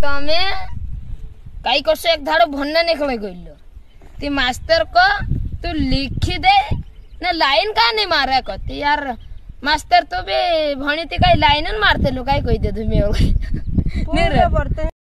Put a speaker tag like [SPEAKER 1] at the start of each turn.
[SPEAKER 1] तमें कई कस एक धाड़ो भन्ना निकले गइल ती मास्टर को तू लिखी दे ना लाइन का नहीं मारा कती यार मास्टर तो भी भणी ती कई लाइन मारते लो कई कही दे तुम्हें